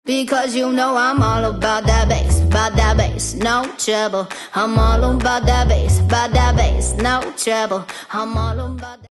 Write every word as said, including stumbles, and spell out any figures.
Because you know I'm all about that bass, about that bass, no trouble. I'm all about that bass, about that bass, no trouble. I'm all about that.